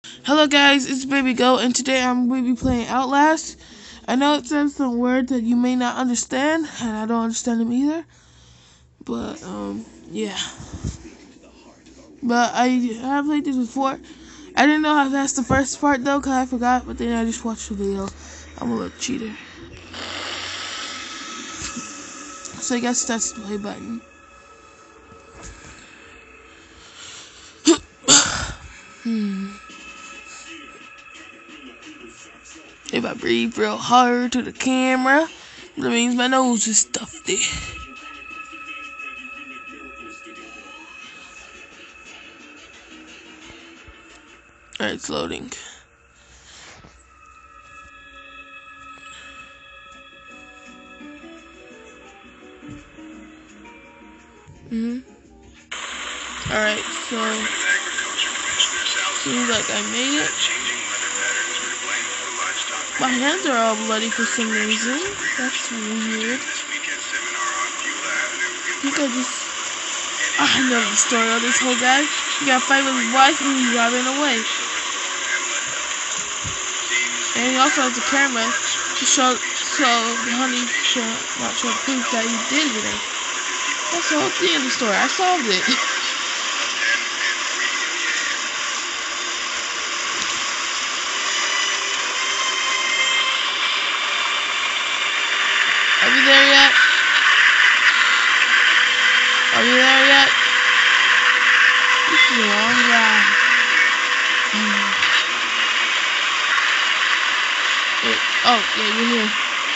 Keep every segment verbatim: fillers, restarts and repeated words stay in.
Hello guys, it's Baby Go, and today I'm going to be playing Outlast. I know it says some words that you may not understand, and I don't understand them either. But, um, yeah. But I have played this before. I didn't know how fast the first part though, because I forgot, but then I just watched the video. I'm a little cheater. So I guess that's the play button. hmm. If I breathe real hard to the camera, that means my nose is stuffy. Alright, it's loading. Mm-hmm. Alright, so seems like I made it. My hands are all bloody for some reason. That's weird. I think I just... Oh, I know the story of this whole guy. He got a fight with his wife and he's driving away. And he also has a camera to show, so the honey should not show proof that he did it. That's the whole thing of the story. I solved it. Are we there yet? Are we there yet? This is a long ride. Mm. Wait. Oh, yeah, you're here.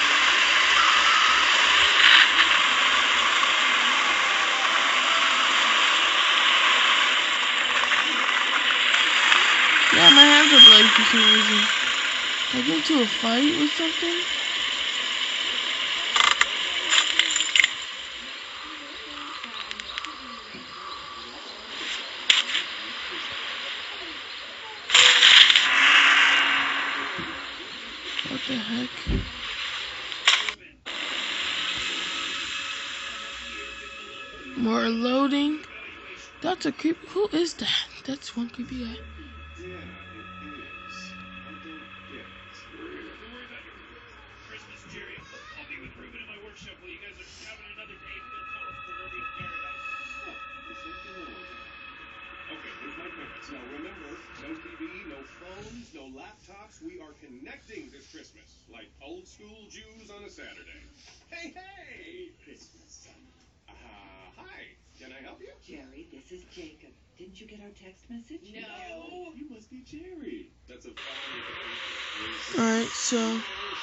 Yeah, my hands are bloody for some reason. Did I get into a fight with something? What the heck? More loading. That's a creepy. Who is that? That's one creepy guy. Okay, here's my parents. Now remember, no T V, no phones, no laptops. We are connecting this Christmas, like old school Jews on a Saturday. Hey, hey! Christmas, son. Uh, hi. Can I help you? Jerry, this is Jacob. Didn't you get our text message? No. You must be Jerry. That's a fine. Alright, so.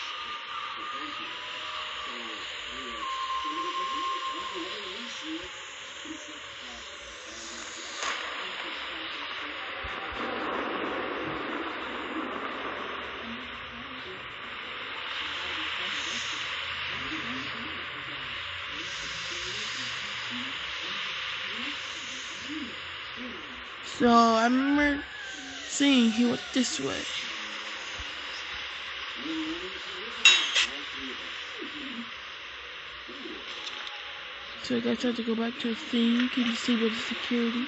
So I remember seeing he went this way. So I guess I have to go back to a thing and disable the security.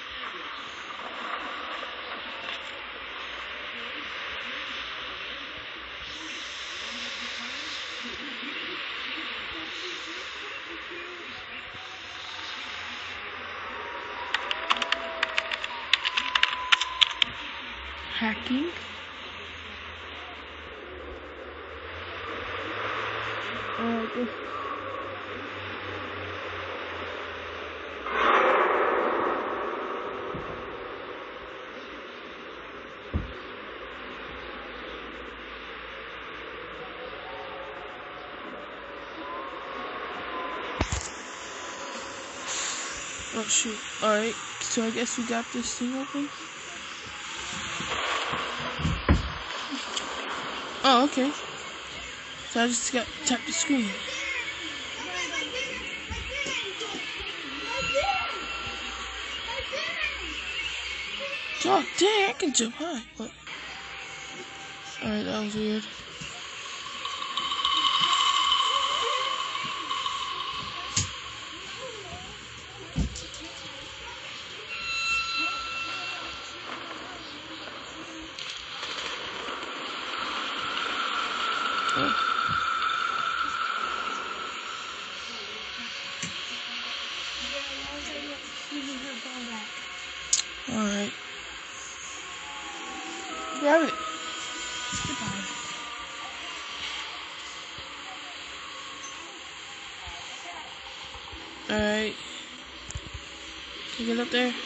Hacking. Uh, this. Oh shoot. Alright, so I guess we got this thing open. Oh, okay. So I just got tap the screen. Oh, dang, I can jump high. What? Alright, that was weird. Oh. Alright. Grab it. Goodbye. Alright. Can you get up there?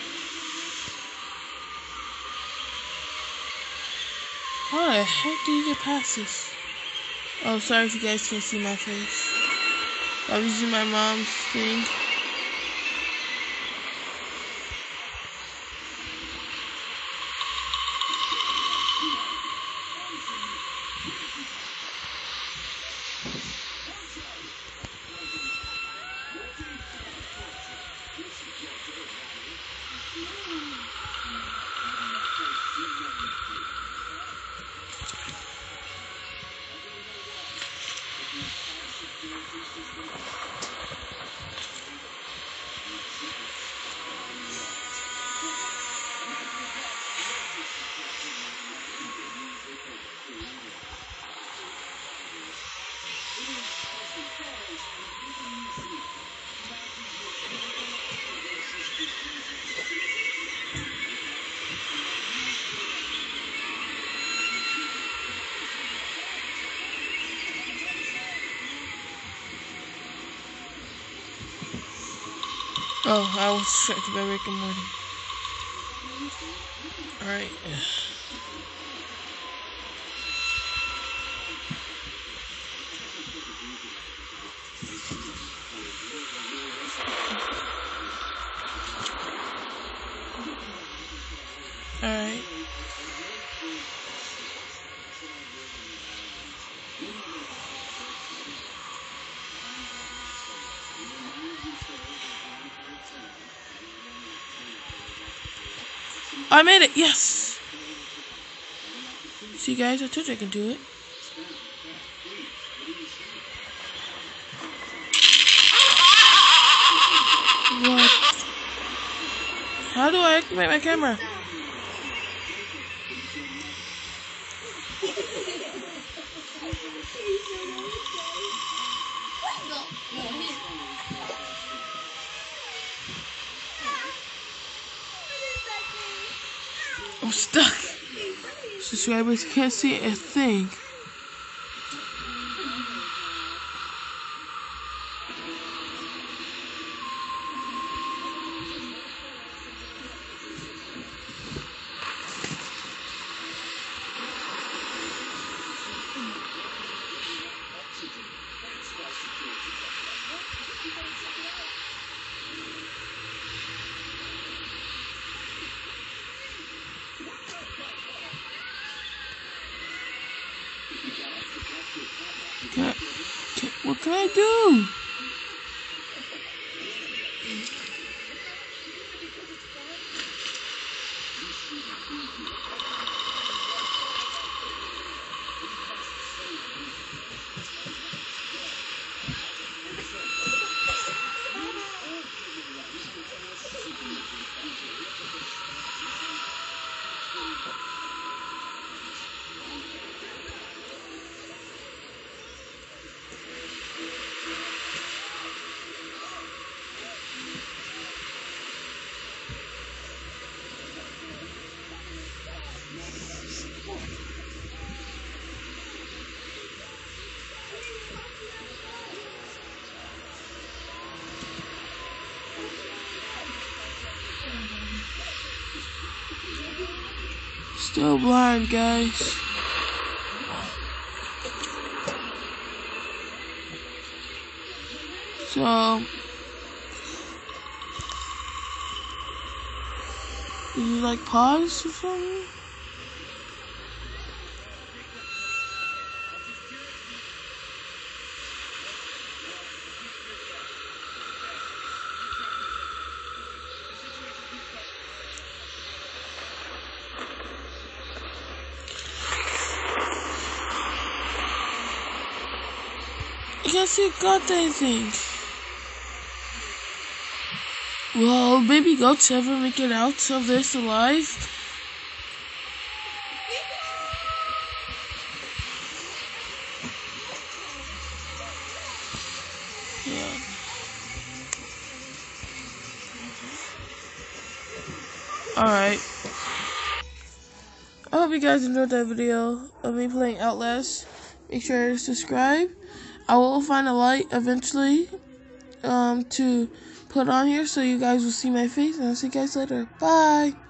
How the heck did you get past this? Oh, sorry if you guys can't see my face. I was using my mom's thing. Oh, I was distracted by Rick and Morty. Alright. Alright. I made it, yes! See guys, I told you I can do it. What? How do I activate my camera? I'm stuck. Subscribers can't see a thing. Can I, can, what can I do? Still blind, guys. So, did you like pause or something? I can't see got anything. Will baby goats ever make it out of this alive? Yeah. Alright. I hope you guys enjoyed that video of me playing Outlast. Make sure to subscribe. I will find a light eventually um, to put on here so you guys will see my face. And I'll see you guys later. Bye.